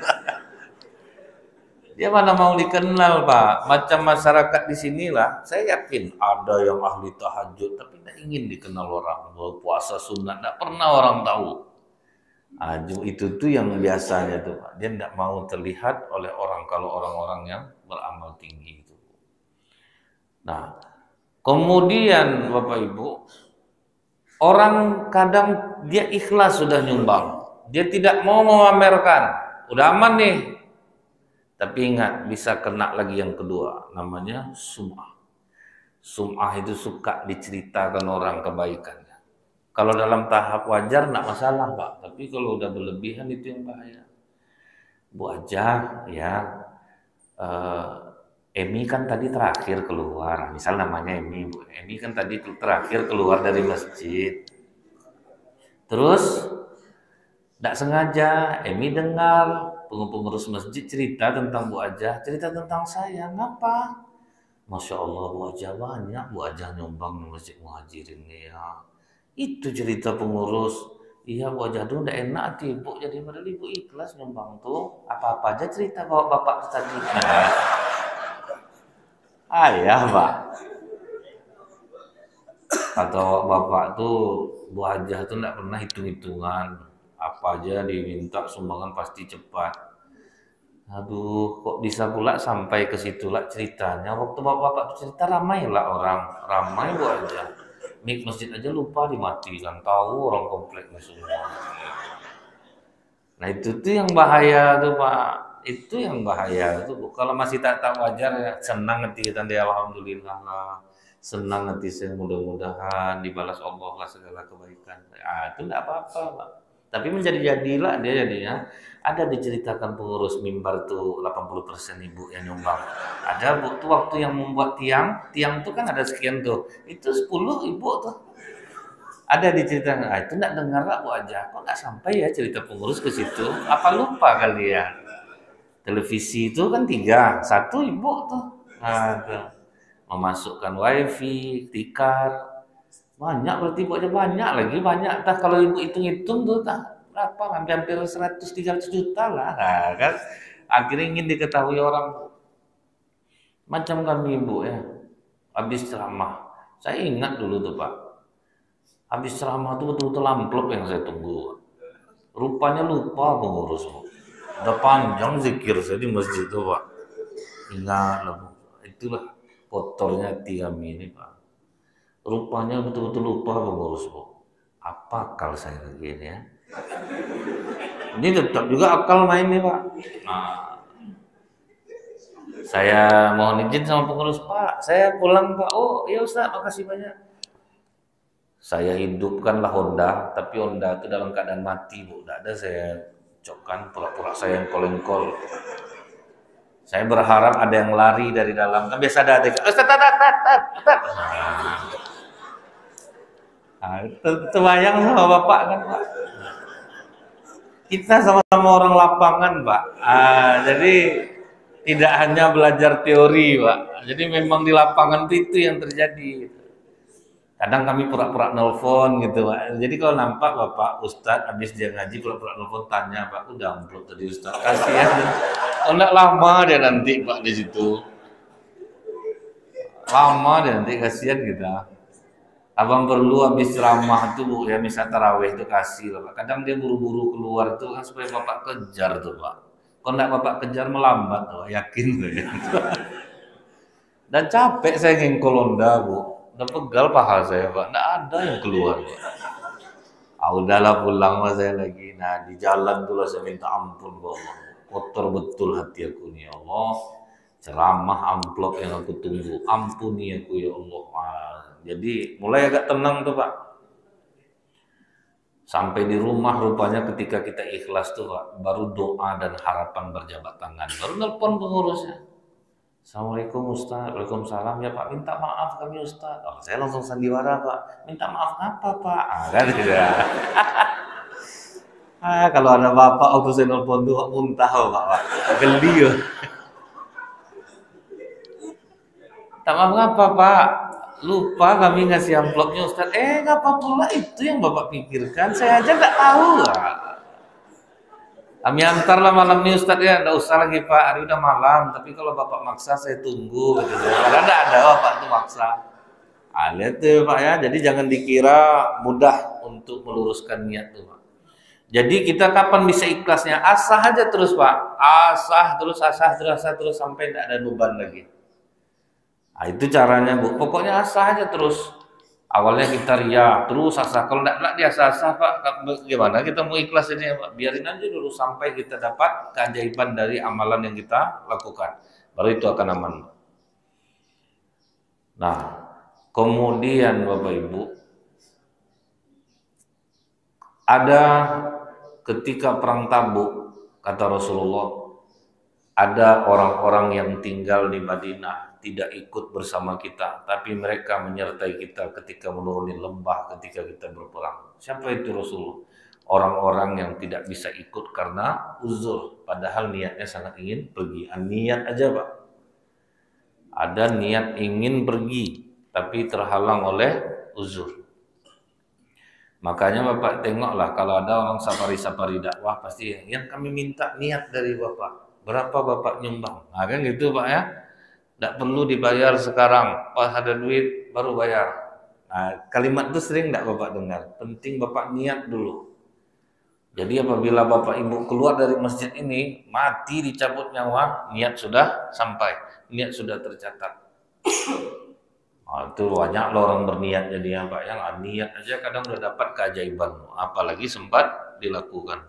Dia mana mau dikenal Pak. Macam masyarakat di sinilah, saya yakin ada yang ahli tahajud tapi tidak ingin dikenal orang. Puasa sunat tidak pernah orang tahu. Ah, itu tuh yang biasanya tuh Pak. Dia tidak mau terlihat oleh orang kalau orang-orang yang beramal tinggi itu. Nah, kemudian Bapak Ibu, orang kadang dia ikhlas sudah nyumbang. Dia tidak mau memamerkan. Udah aman nih. Tapi ingat, bisa kena lagi yang kedua. Namanya sum'ah. Sum'ah itu suka diceritakan orang kebaikannya. Kalau dalam tahap wajar enggak masalah Pak, tapi kalau udah berlebihan itu yang bahaya. Bu Ajah ya, uh, Emi kan tadi terakhir keluar, misal namanya Emi, Bu. Emi kan tadi terakhir keluar dari masjid. Terus enggak sengaja Emi dengar pengurus masjid cerita tentang Bu Ajah, cerita tentang saya. Ngapa? Masya Allah Bu Ajah banyak Bu Ajah nyumbang di Masjid Muhajirin ya. Itu cerita pengurus. Iya Bu Ajah tuh udah enak hati Ibu, jadi padahal Ibu ikhlas nyumbang tuh apa-apa aja cerita bawa bapak tadi. Ayah Pak. Atau bapak tuh Bu Ajah tuh enggak pernah hitung-hitungan. Apa aja diminta sumbangan pasti cepat. Aduh, kok bisa pula sampai ke situlah ceritanya. Waktu bapak-bapak cerita ramai lah orang, ramai Bu Ajah. Mik masjid aja lupa dimatikan, tahu orang kompleknya semua. Nah itu tuh yang bahaya tuh Pak, itu yang bahaya tuh. Kalau masih tak tak wajar ya, senang hati kita dia alhamdulillah lah, senang hati saya mudah-mudahan dibalas Allah lah segala kebaikan. Ah itu enggak apa-apa Pak. Tapi menjadi-jadilah dia jadinya. Ada diceritakan pengurus mimbar tuh delapan puluh persen ibu yang nyumbang. Ada Bu tuh waktu yang membuat tiang, tiang tuh kan ada sekian tuh. Itu sepuluh ibu tuh. Ada diceritakan, ah, itu enggak dengar lah Bu Ajah. Kok enggak sampai ya cerita pengurus ke situ? Apa lupa kali ya? Televisi itu kan tiga, satu ibu tuh. Nah, tuh. Memasukkan wifi, tikar. Banyak berarti Bu Ajah banyak lagi, banyak. Tah kalau ibu hitung-hitung tuh tah berapa? Hampir seratus tiga ratus juta lah. Nah, kan akhirnya ingin diketahui orang. Macam kami Ibu ya. Habis ceramah. Saya ingat dulu tuh Pak. Habis ceramah tuh betul-betul amplop yang saya tunggu. Rupanya lupa pengurus Bu. Udah panjang zikir saya di masjid itu Pak. Ingat lah Bu. Itulah kotornya hati kami ini Pak. Rupanya betul-betul lupa pengurus Bu. Apa akal saya begini ya? Ini tetap juga akal main nih Pak. Nah, saya mohon izin sama pengurus Pak. Saya pulang Pak. Oh iya Ustaz, makasih banyak. Saya hidupkanlah Honda, tapi Honda itu dalam keadaan mati Bu. Tidak ada saya cokkan pura-pura saya yang kolengkol. Saya berharap ada yang lari dari dalam. Kan biasa ada adegan. Ustaz, tat, tat, tat, tat. Nah, terbayang sama Bapak kan Pak. Kita sama-sama orang lapangan Pak. Ah, jadi tidak hanya belajar teori Pak. Jadi memang di lapangan itu, itu yang terjadi. Kadang kami pura-pura nelfon gitu Pak. Jadi kalau nampak Bapak Ustadz habis dia ngaji pura-pura nelfon tanya Pak, udah amplop tadi Ustadz. Kasihan. Oh, enggak lama dia nanti Pak di situ. Lama dia nanti kasihan kita. Abang perlu habis ceramah tuh Bu ya, misal tarawih itu kasih Pak. Kadang dia buru-buru keluar tuh kan supaya Bapak kejar tuh Pak. Kalau enggak Bapak kejar melambat tuh, yakin tuh ya. Dan capek saya ngengkol Honda Bu. Udah pegal paha saya Pak, enggak ada yang keluar Pak. Ah udahlah pulang lah saya lagi. Nah di jalan tuh lah saya minta ampun Pak Allah. Kotor betul hati aku nih ya Allah. ceramah amplop yang aku tunggu, ampuni aku ya Allah. Nah, jadi mulai agak tenang tuh Pak. Sampai di rumah rupanya ketika kita ikhlas tuh Pak, baru doa dan harapan berjabat tangan. Baru nelpon pengurusnya. Assalamualaikum Ustaz, Waalaikumsalam ya Pak, minta maaf kami Ustaz. Oh, saya langsung sandiwara Pak, minta maaf apa Pak? Ah, kan ya. Ah, kalau ada bapak waktu saya nelpon tuh muntah Pak, Pak. Geli ya. Tak maaf apa Pak, lupa kami ngasih amplopnya Ustaz. Eh, ngapa pula itu yang Bapak pikirkan? Saya aja nggak tahu. Kami antarlah malam ini Ustaz ya, nggak usah lagi Pak, hari udah malam. Tapi kalau Bapak maksa saya tunggu. Gitu. Karena nggak ada Bapak tuh maksa. Ah, lihat tuh Pak ya, jadi jangan dikira mudah untuk meluruskan niat tuh Pak. Jadi kita kapan bisa ikhlasnya? Asah aja terus Pak, asah terus, asah terus, asah terus sampai tidak ada beban lagi. Nah, itu caranya Bu. Pokoknya asah aja terus. Awalnya kita ria, terus asah. Kalau tidak dia asah Pak, gimana kita mau ikhlas ini ya Pak? Biarin aja dulu sampai kita dapat keajaiban dari amalan yang kita lakukan. Baru itu akan aman. Nah, kemudian Bapak Ibu, ada ketika perang Tabuk, kata Rasulullah, ada orang-orang yang tinggal di Madinah tidak ikut bersama kita, tapi mereka menyertai kita ketika menuruni lembah ketika kita berperang. Siapa itu Rasulullah? Orang-orang yang tidak bisa ikut karena uzur, padahal niatnya sangat ingin pergi. Niat aja Pak. Ada niat ingin pergi, tapi terhalang oleh uzur. Makanya Bapak tengoklah kalau ada orang safari-safari dakwah pasti yang kami minta niat dari Bapak. Berapa Bapak nyumbang? Nah kan gitu Pak ya. Tidak perlu dibayar sekarang, pas ada duit baru bayar. Nah, kalimat itu sering tidak Bapak dengar. Penting Bapak niat dulu. Jadi apabila Bapak Ibu keluar dari masjid ini, mati dicabut nyawa, niat sudah sampai, niat sudah tercatat. Nah, itu banyak loh orang berniat jadi Pak yang niat aja kadang udah dapat keajaiban, apalagi sempat dilakukan.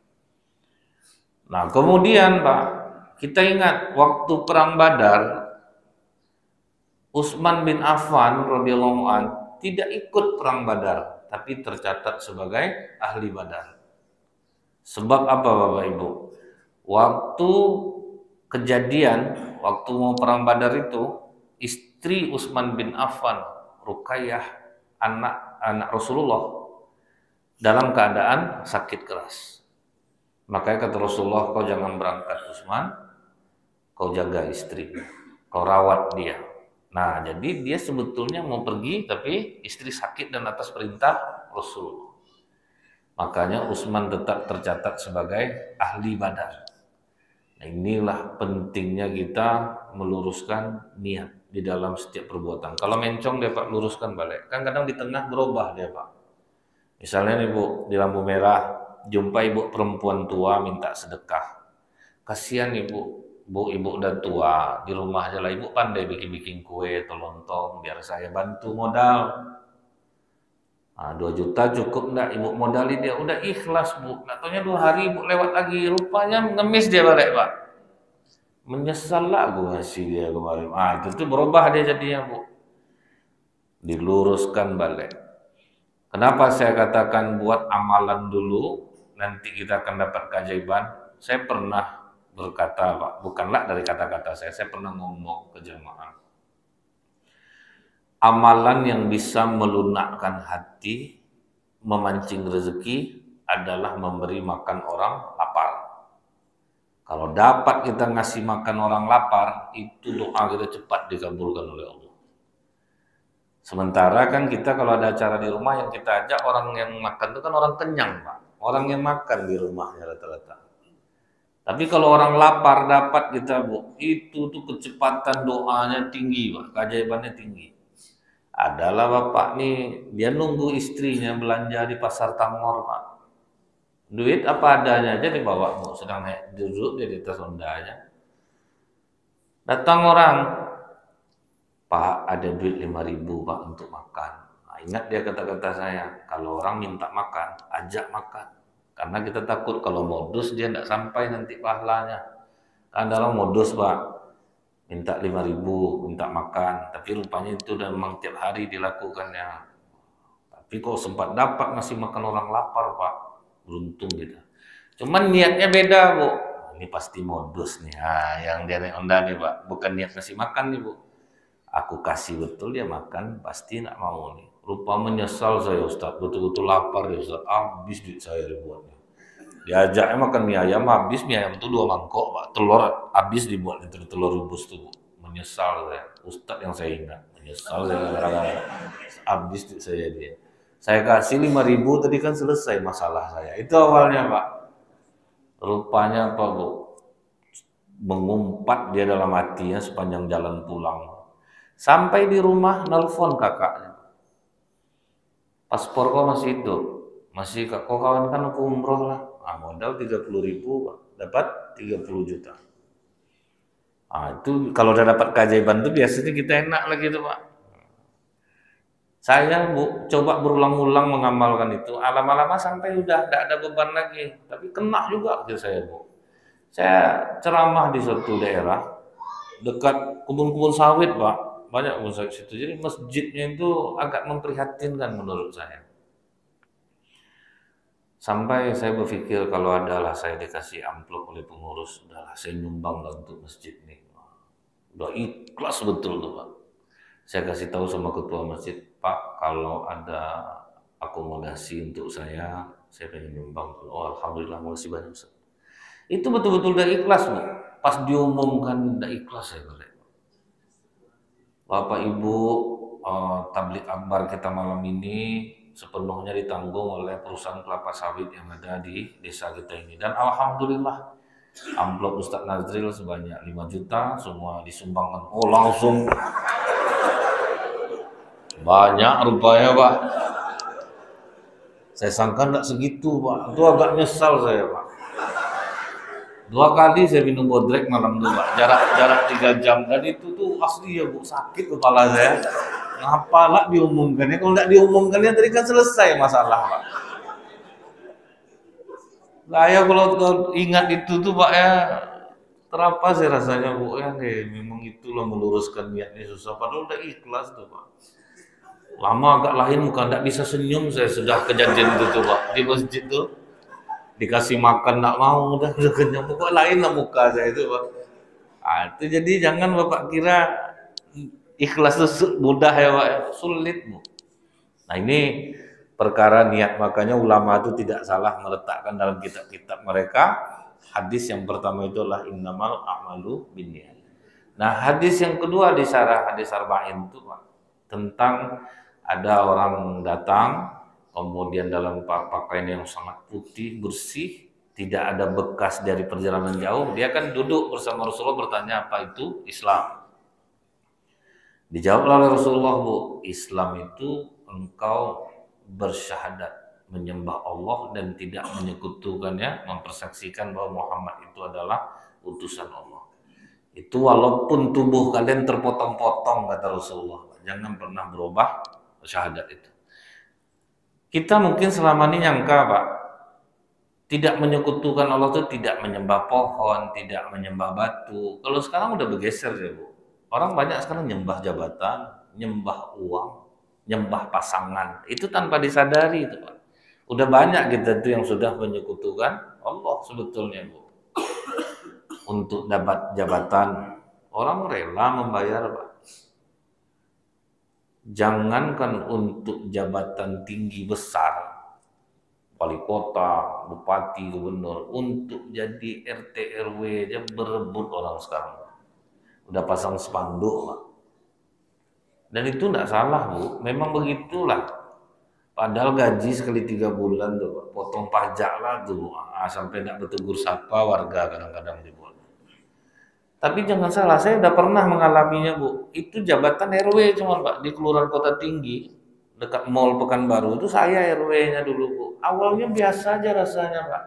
Nah kemudian Pak, kita ingat waktu perang Badar, Utsman bin Affan radhiyallahu an tidak ikut perang Badar, tapi tercatat sebagai ahli Badar. Sebab apa Bapak Ibu? Waktu kejadian, waktu mau perang Badar itu, istri Utsman bin Affan, Ruqayyah, anak anak Rasulullah, dalam keadaan sakit keras. Makanya kata Rasulullah, kau jangan berangkat Utsman, kau jaga istri, kau rawat dia. Nah, jadi dia sebetulnya mau pergi, tapi istri sakit dan atas perintah Rasulullah. Makanya Utsman tetap tercatat sebagai ahli Badar. Nah, inilah pentingnya kita meluruskan niat di dalam setiap perbuatan. Kalau mencong dia Pak luruskan balik. Kan kadang di tengah berubah dia Pak. Misalnya nih Bu, di lampu merah jumpa ibu perempuan tua minta sedekah. Kasihan ibu, Bu ibu udah tua, di rumah aja lah ibu pandai bikin-bikin kue atau lontong biar saya bantu modal. Nah, dua juta cukup enggak ibu modali dia, udah ikhlas Bu. Nggak taunya dua hari ibu lewat lagi, rupanya ngemis dia balik Pak. Menyesal lah gue ngasih dia kemarin. Ah itu tuh berubah dia jadinya Bu. Diluruskan balik. Kenapa saya katakan buat amalan dulu, nanti kita akan dapat keajaiban. Saya pernah berkata Pak, bukanlah dari kata-kata saya, saya pernah ngomong ke jemaah. Amalan yang bisa melunakkan hati, memancing rezeki adalah memberi makan orang lapar. Kalau dapat kita ngasih makan orang lapar, itu doa kita cepat dikabulkan oleh Allah. Sementara kan kita kalau ada acara di rumah yang kita ajak orang yang makan itu kan orang kenyang Pak. Orang yang makan di rumahnya rata-rata. Tapi kalau orang lapar dapat kita Bu, itu tuh kecepatan doanya tinggi Pak, keajaibannya tinggi. Adalah Bapak nih, dia nunggu istrinya belanja di pasar Tangor Pak. Duit apa adanya aja dibawa Bu, sedang naik duduk dia di atas ondanya. Datang orang, Pak ada duit lima ribu Pak untuk makan. Nah, ingat dia kata-kata saya, kalau orang minta makan, ajak makan. Karena kita takut kalau modus dia tidak sampai nanti pahalanya. Kan ada orang modus Pak, minta lima ribu, minta makan, tapi rupanya itu udah memang tiap hari dilakukannya. Tapi kok sempat dapat ngasih makan orang lapar, Pak, beruntung gitu. Cuman niatnya beda, Bu. Ini pasti modus nih, nah, yang dia onda nih, Pak, bukan niat ngasih makan nih, Bu. Aku kasih betul dia makan, pasti nak mau nih. Rupa menyesal saya, Ustaz, betul-betul lapar ya, Ustaz, habis duit saya dibuatnya. Diajaknya makan mie ayam, habis mie ayam itu dua mangkok, Pak. Telur habis dibuat itu telur rebus tuh, Bu. Menyesal saya. Ustadz yang saya ingat, menyesal saya gara-gara habis duit saya dia. Saya kasih lima ribu tadi kan selesai masalah saya. Itu awalnya, Pak. Rupanya apa, Bu? Mengumpat dia dalam hatinya sepanjang jalan pulang. Sampai di rumah nelfon kakaknya. Paspor kau masih hidup? Masih kau kawan kan aku umroh lah. Nah, modal tiga puluh ribu, Pak. Dapat tiga puluh juta. Nah, itu kalau udah dapat keajaiban itu biasanya kita enak lagi tuh, Pak. Saya, Bu, coba berulang-ulang mengamalkan itu. Lama-lama sampai udah tidak ada beban lagi. Tapi kena juga gitu saya, Bu. Saya ceramah di suatu daerah dekat kebun-kebun sawit, Pak. Banyak kebun sawit situ. Jadi masjidnya itu agak memprihatinkan menurut saya. Sampai saya berpikir kalau adalah saya dikasih amplop oleh pengurus, udahlah saya nyumbang lah untuk masjid ini. Udah ikhlas betul tuh, Pak. Saya kasih tahu sama ketua masjid, Pak, kalau ada akomodasi untuk saya, saya pengen nyumbang. Oh, alhamdulillah, makasih banyak, Ustaz. Itu betul-betul udah ikhlas, Bu. Pas diumumkan udah ikhlas saya balik. Bapak Ibu, eh, tablik akbar kita malam ini sepenuhnya ditanggung oleh perusahaan kelapa sawit yang ada di desa kita ini. Dan alhamdulillah, amplop Ustadz Nazril sebanyak lima juta semua disumbangkan. Oh, langsung banyak rupanya, Pak. Saya sangka enggak segitu, Pak. Itu agak nyesal saya, Pak. Dua kali saya minum bodrek malam itu, Pak. Jarak jarak tiga jam. Dan itu tuh asli ya, Bu, sakit kepala saya. Ngapalah diumumkannya? Kalau nggak diumumkannya tadi kan selesai masalah, Pak. Saya kalau ingat itu tuh, Pak, ya terapa sih rasanya, Bu, ya deh. Memang itulah meluruskan niatnya susah. Padahal udah ikhlas tuh, Pak. Lama agak lain muka, nggak bisa senyum saya sudah kejadian itu tuh, Pak. Di masjid tuh dikasih makan nggak mau, udah udah kenyang, kok lain lah muka saya itu, Pak. Nah, itu jadi jangan Bapak kira ikhlas itu mudah ya, Pak, sulit, Bu. Nah, ini perkara niat, makanya ulama itu tidak salah meletakkan dalam kitab-kitab mereka hadis yang pertama itu adalah innamal a'malu binniyat. Nah, hadis yang kedua di syarah hadis arba'in itu, Pak, tentang ada orang datang kemudian dalam pakaian yang sangat putih, bersih, tidak ada bekas dari perjalanan jauh. Dia kan duduk bersama Rasulullah bertanya, apa itu Islam? Dijawab oleh Rasulullah, Bu, Islam itu engkau bersyahadat, menyembah Allah dan tidak menyekutukannya, mempersaksikan bahwa Muhammad itu adalah utusan Allah. Itu walaupun tubuh kalian terpotong-potong, kata Rasulullah, jangan pernah berubah syahadat itu. Kita mungkin selama ini nyangka, Pak, tidak menyekutukan Allah itu tidak menyembah pohon, tidak menyembah batu. Kalau sekarang udah bergeser ya, Bu. Orang banyak sekarang nyembah jabatan, nyembah uang, nyembah pasangan. Itu tanpa disadari itu, Pak. Udah banyak kita tuh yang sudah menyekutukan Allah sebetulnya, Bu. Untuk dapat jabatan, orang rela membayar, Pak. Jangankan untuk jabatan tinggi besar, wali kota, bupati, gubernur, untuk jadi R T R W aja berebut orang sekarang. Udah pasang spanduk, Pak. Dan itu enggak salah, Bu. Memang begitulah. Padahal gaji sekali tiga bulan tuh, Pak. Potong pajak lah tuh, ah, sampai enggak bertegur sapa warga kadang-kadang dibuat. Tapi jangan salah, saya udah pernah mengalaminya, Bu. Itu jabatan R W cuma, Pak, di Kelurahan Kota Tinggi, dekat Mall Pekanbaru, itu saya R W-nya dulu, Bu. Awalnya biasa aja rasanya, Pak.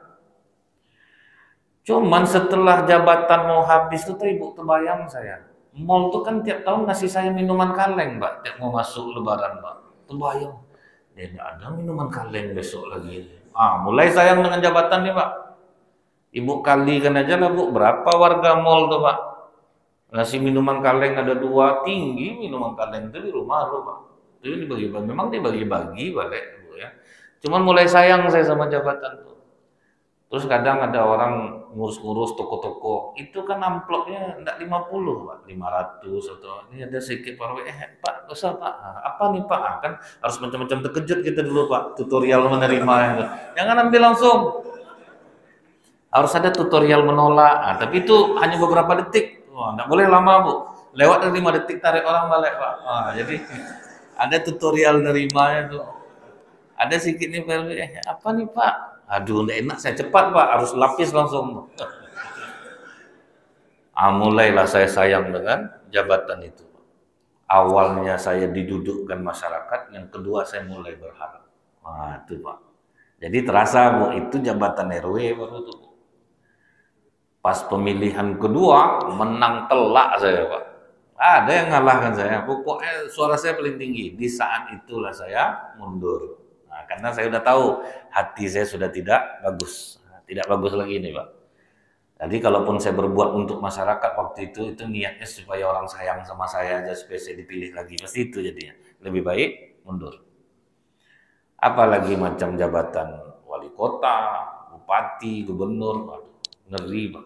Cuman setelah jabatan mau habis itu, Ibu, terbayang saya. Mall itu kan tiap tahun ngasih saya minuman kaleng, Pak, tiap mau masuk lebaran, Pak. Terbayang. Dia nggak ada minuman kaleng besok lagi. Ah, mulai sayang dengan jabatan nih, Pak. Ibu kalikan aja lah, Bu, berapa warga mall tuh, Pak? Nasi minuman kaleng ada dua, tinggi minuman kaleng itu di rumah lo Pak. Itu dibagi-bagi, memang dibagi-bagi balik Bu ya. Cuman mulai sayang saya sama jabatan tuh. Terus kadang ada orang ngurus-ngurus toko-toko, itu kan amplopnya enggak lima puluh Pak, lima ratus atau ini ada sedikit Pak, eh Pak, usah Pak, apa nih Pak, ah, kan harus macam-macam terkejut kita dulu Pak, tutorial menerima itu. Jangan ambil langsung, harus ada tutorial menolak, nah, tapi itu hanya beberapa detik, wah, enggak boleh lama Bu, lewat dari lima detik tarik orang balik Pak, nah, jadi ada tutorial nerimanya tuh, ada sedikit nih Pak, eh apa nih Pak, aduh enggak enak, saya cepat Pak, harus lapis langsung. Ah, mulailah saya sayang dengan jabatan itu. Awalnya saya didudukkan masyarakat, yang kedua saya mulai berharap. Nah, itu Pak. Jadi terasa Bu, itu jabatan R W baru itu. Pas pemilihan kedua, menang telak saya Pak. Ada yang ngalahkan saya, pokoknya suara saya paling tinggi. Di saat itulah saya mundur. Nah, karena saya sudah tahu hati saya sudah tidak bagus, tidak bagus lagi nih Pak. Jadi kalaupun saya berbuat untuk masyarakat waktu itu, itu niatnya supaya orang sayang sama saya aja, supaya saya dipilih lagi. Pasti itu jadinya. Lebih baik mundur. Apalagi macam jabatan wali kota, bupati, gubernur, waduh, ngeri Pak.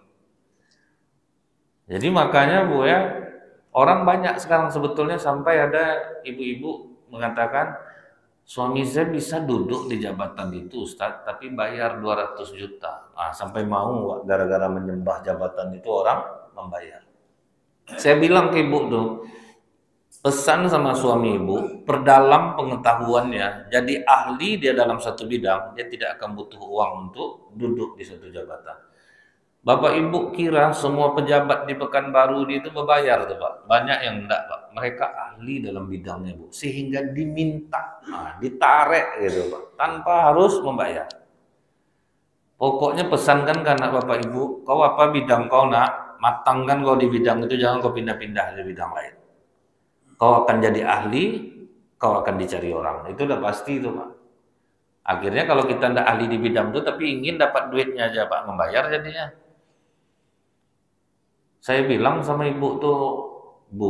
Jadi makanya Bu ya, orang banyak sekarang sebetulnya sampai ada ibu-ibu mengatakan, suami saya bisa duduk di jabatan itu Ustadz, tapi bayar dua ratus juta. Nah, sampai mau gara-gara menyembah jabatan itu orang membayar. Saya bilang ke ibu tuh, pesan sama suami ibu, perdalam pengetahuannya, jadi ahli dia dalam satu bidang, dia tidak akan butuh uang untuk duduk di satu jabatan. Bapak Ibu kira semua pejabat di Pekanbaru itu berbayar tuh Pak? Banyak yang enggak Pak. Mereka ahli dalam bidangnya Bu, sehingga diminta, nah, ditarik gitu Pak, tanpa harus membayar. Pokoknya pesankan ke anak Bapak Ibu, kau apa bidang kau nak, matangkan kau di bidang itu, jangan kau pindah-pindah di bidang lain. Kau akan jadi ahli, kau akan dicari orang. Itu udah pasti itu Pak. Akhirnya kalau kita enggak ahli di bidang itu, tapi ingin dapat duitnya aja Pak, membayar jadinya. Saya bilang sama ibu tuh, Bu,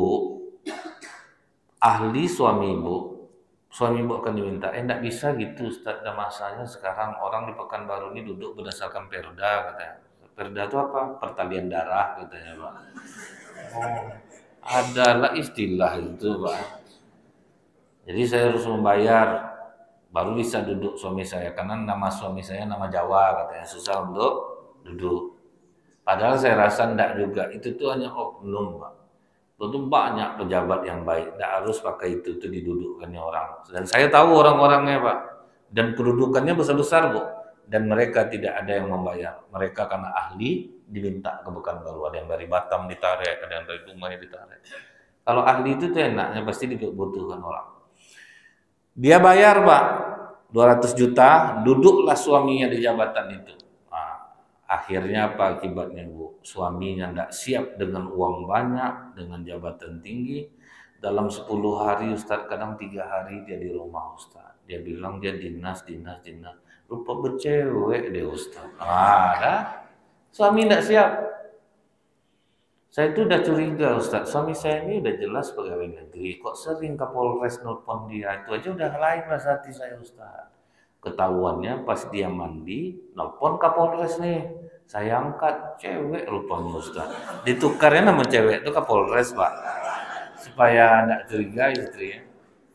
ahli suami ibu, suami ibu akan diminta, eh enggak bisa gitu Ustaz, ada masanya sekarang orang di Pekanbaru ini duduk berdasarkan perda katanya. Perda itu apa? Pertalian darah katanya Pak. Oh, adalah istilah itu Pak. Jadi saya harus membayar, baru bisa duduk suami saya, karena nama suami saya nama Jawa katanya, susah untuk duduk. Padahal saya rasa enggak juga, itu tuh hanya oknum Pak. Itu banyak pejabat yang baik, enggak harus pakai itu tuh didudukkannya orang. Dan saya tahu orang-orangnya Pak, dan kedudukannya besar-besar Bu. Dan mereka tidak ada yang membayar. Mereka karena ahli diminta ke Pekanbaru, ada yang dari Batam ditarik, ada yang dari Dumai ditarik. Kalau ahli itu tuh enaknya pasti dibutuhkan orang. Dia bayar Pak, dua ratus juta, duduklah suaminya di jabatan itu. Akhirnya apa akibatnya Bu? Suaminya tidak siap dengan uang banyak, dengan jabatan tinggi. Dalam sepuluh hari Ustadz, kadang tiga hari dia di rumah Ustadz. Dia bilang dia dinas, dinas, dinas. Rupa bercewek dia Ustadz. Ah, dah. Suami tidak siap. Saya itu udah curiga Ustadz, suami saya ini udah jelas pegawai negeri. Kok sering Kapolres nelpon dia, itu aja udah lain rasa hati saya Ustadz. Ketahuannya pas dia mandi, nelpon Kapolres nih, saya angkat, cewek rupanya Ustaz. Ditukarnya nama cewek itu Kapolres Pak, supaya enggak curiga istrinya.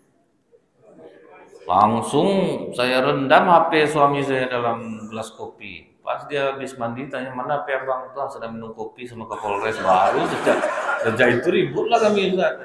Langsung saya rendam H P suami saya dalam gelas kopi. Pas dia habis mandi tanya, mana H P abang? Tuh sedang minum kopi sama Kapolres. Baru sejak sejak itu ribut lah kami Ustaz.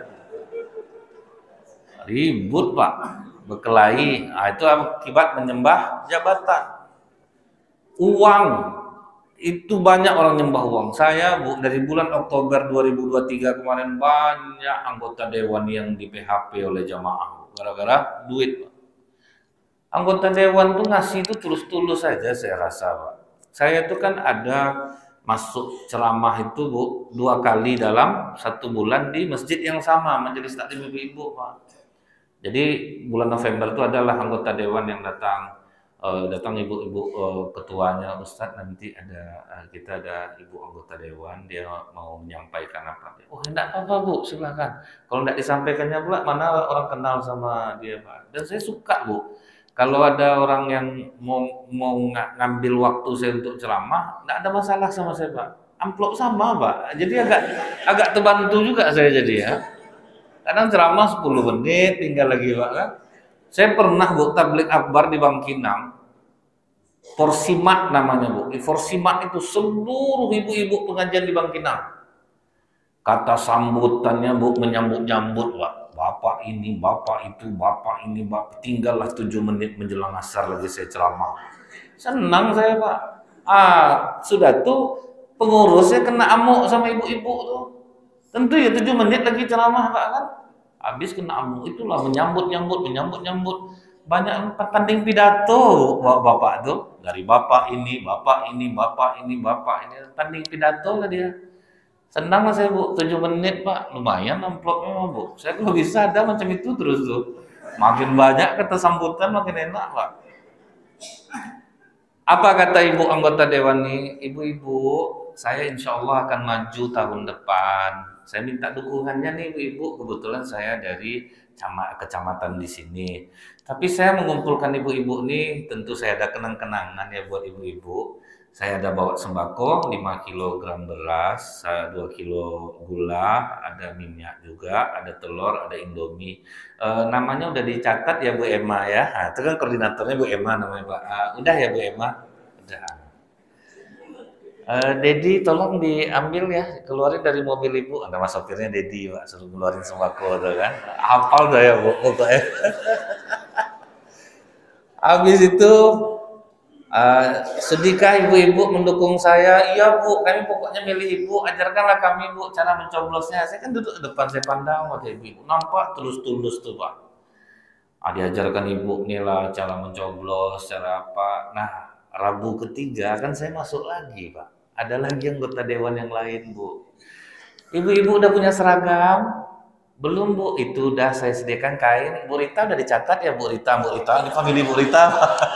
Ribut Pak, berkelahi. Nah, itu akibat menyembah jabatan. Uang, itu banyak orang nyembah uang. Saya Bu, dari bulan Oktober dua ribu dua puluh tiga kemarin banyak anggota dewan yang di P H P oleh jamaah gara-gara duit Pak. Anggota dewan tuh ngasih itu tulus-tulus saja saya rasa Pak. Saya itu kan ada masuk ceramah itu Bu, dua kali dalam satu bulan di masjid yang sama, majelis taklim ibu-ibu Pak. Jadi bulan November itu adalah anggota dewan yang datang eh, datang ibu-ibu eh, ketuanya, Ustadz nanti ada eh, kita ada ibu anggota dewan, dia mau menyampaikan apa. Oh enggak apa-apa Bu, silakan. Kalau enggak disampaikannya pula mana orang kenal sama dia Pak. Dan saya suka Bu. Kalau ada orang yang mau mau nga- ngambil waktu saya untuk ceramah, enggak ada masalah sama saya Pak. Amplop sama Pak. Jadi agak agak terbantu juga saya jadi ya. Kadang ceramah sepuluh menit tinggal lagi Pak kan. Saya pernah Bu tablik akbar di Bangkinang. Forsimat namanya Bu. Di Forsimat itu seluruh ibu-ibu pengajian di Bangkinang. Kata sambutannya Bu menyambut-nyambut Pak. Bapak ini, bapak itu, bapak ini, bapak. Tinggallah tujuh menit menjelang asar lagi saya ceramah. Senang saya Pak. Ah, sudah tuh pengurusnya kena amuk sama ibu-ibu tuh. Tentu ya tujuh menit lagi ceramah Pak kan. Habis kena amuk itulah menyambut-nyambut, menyambut-nyambut. Banyak tanding pidato bapak tuh. Dari bapak ini, bapak ini, bapak ini, bapak ini. Tanding pidato lah dia. Senang lah saya Bu, tujuh menit Pak. Lumayan amplopnya Bu. Saya kalau bisa ada macam itu terus tuh. Makin banyak kata sambutan makin enak Pak. Apa kata ibu anggota dewan nih? Ibu-ibu, saya insya Allah akan maju tahun depan. Saya minta dukungannya nih ibu-ibu. Kebetulan saya dari kecamatan di sini. Tapi saya mengumpulkan ibu-ibu nih, tentu saya ada kenang-kenangan ya buat ibu-ibu. Saya ada bawa sembako lima kilogram beras, dua kilo gula, ada minyak juga, ada telur, ada Indomie. E, namanya udah dicatat ya Bu Emma ya. Nah, itu kan koordinatornya Bu Emma namanya Pak. Uh, udah ya Bu Emma. Udah. Uh, Dedi tolong diambil ya, keluarin dari mobil ibu. Ada mas sopirnya Dedi Pak, suruh keluarin sembako tuh kan. Hafal dah ya Bu pokoknya. Habis itu uh, sedihkah ibu-ibu mendukung saya? Iya Bu, kami pokoknya milih ibu. Ajarkanlah kami Bu cara mencoblosnya. Saya kan duduk depan, saya pandang wajah ibu. Nampak tulus-tulus tuh Pak. Ah, diajarkan ibu nih lah cara mencoblos, cara apa. Nah, Rabu ketiga kan saya masuk lagi Pak. Ada lagi anggota dewan yang lain Bu. Ibu-ibu udah punya seragam? Belum Bu, itu udah saya sediakan kain. Bu Rita udah dicatat ya Bu Rita, Bu Rita, ini panggil Bu Rita.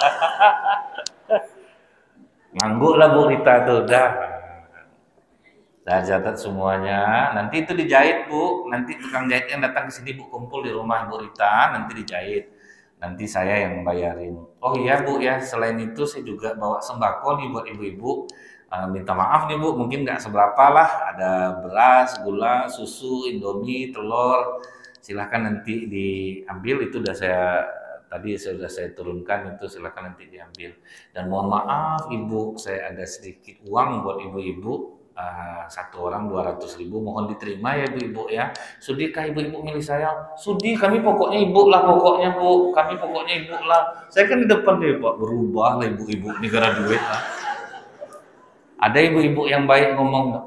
Ngangguk lah Bu Rita tuh, udah. Saya catat semuanya, nanti itu dijahit Bu. Nanti tukang jahit yang datang ke sini Bu, kumpul di rumah Bu Rita, nanti dijahit. Nanti saya yang bayarin. Oh iya Bu ya, selain itu saya juga bawa sembako nih buat ibu-ibu. Uh, minta maaf nih Bu, mungkin nggak seberapa lah. Ada beras, gula, susu, Indomie, telur. Silahkan nanti diambil, itu udah saya tadi sudah saya turunkan, itu silahkan nanti diambil. Dan mohon maaf Ibu, saya ada sedikit uang buat ibu-ibu. Uh, satu orang dua ratus ribu, mohon diterima ya ibu-ibu ya. Sudihkah ibu-ibu milih saya? Sudi, kami pokoknya ibu lah, pokoknya Bu, kami pokoknya ibu lah. Saya kan di depan deh Pak, berubah lah ibu-ibu ini karena duit lah. Ada ibu-ibu yang baik ngomong,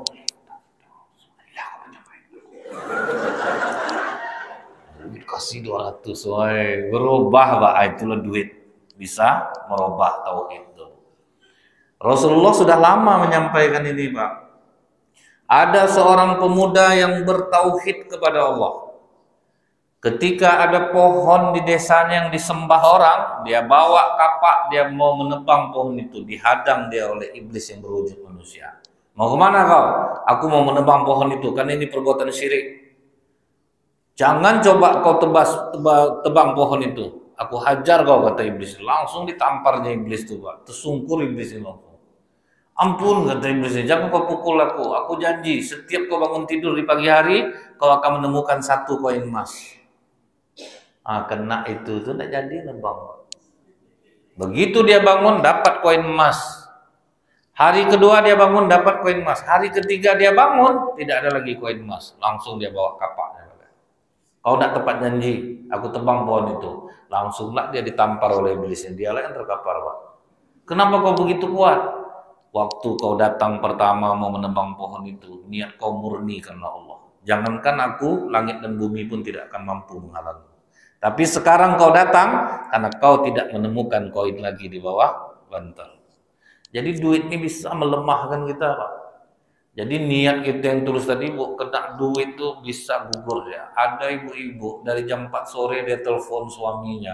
duit kasih dua ratus, woy. Berubah Pak, itulah duit bisa merubah tauhid itu. Rasulullah sudah lama menyampaikan ini Pak. Ada seorang pemuda yang bertauhid kepada Allah. Ketika ada pohon di desanya yang disembah orang, dia bawa kapak, dia mau menebang pohon itu, dihadang dia oleh iblis yang berwujud manusia. Mau kemana kau? Aku mau menebang pohon itu, kan ini perbuatan syirik. Jangan coba kau tebas, tebang, tebang pohon itu. Aku hajar kau, kata iblis. Langsung ditamparnya iblis itu Pak. Tersungkur iblis itu langsung. Ampun, kata iblisnya, jangan kau pukul aku. Aku janji, setiap kau bangun tidur di pagi hari, kau akan menemukan satu koin emas. Ah, kena itu, itu tidak jadi nebang. Begitu dia bangun, dapat koin emas. Hari kedua dia bangun, dapat koin emas. Hari ketiga dia bangun, tidak ada lagi koin emas. Langsung dia bawa kapaknya. Kau tidak tepat janji, aku tebang pohon itu. Langsunglah dia ditampar oleh iblisnya. Dialah yang terkapar Pak. Kenapa kau begitu kuat? Waktu kau datang pertama mau menebang pohon itu, niat kau murni karena Allah. Jangankan aku, langit dan bumi pun tidak akan mampu menghalangmu. Tapi sekarang kau datang karena kau tidak menemukan koin lagi di bawah bantal. Jadi duit ini bisa melemahkan kita Pak. Jadi niat kita yang tulus tadi Bu, kena duit itu bisa gugur ya. Ada ibu-ibu dari jam empat sore dia telepon suaminya.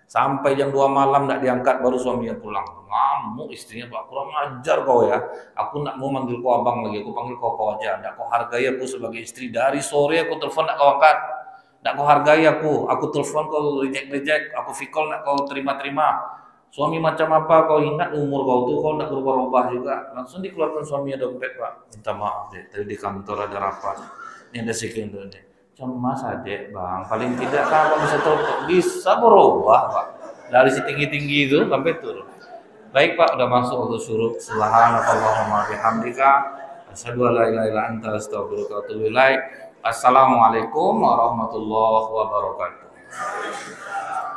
Sampai jam dua malam tidak diangkat, baru suaminya pulang. Ngamuk istrinya, Pak, kurang ajar kau ya. Aku nak mau manggil kau abang lagi, aku panggil kau kau aja. Tidak kau hargai aku sebagai istri. Dari sore aku telepon nak kau angkat. Tidak kau hargai aku. Aku telepon kau reject-reject. Aku fikol nak kau terima-terima. Suami macam apa kau ingat umur kau tuh, kau tidak berubah-ubah juga. Langsung dikeluarkan suaminya dompet, Pak. Minta maaf deh, tadi di kantor ada rapat. Ini ada sekian tuh deh. Cemas adek bang, paling tidak kan bisa telepon, bisa berubah Pak. Dari si tinggi-tinggi itu sampai turun. Baik Pak, udah masuk waktu syuruk. Subhanallahumma bihamdika asyhadu an la ilaha illa anta astaghfiruka wa atubu ilaik. Assalamualaikum warahmatullahi wabarakatuh.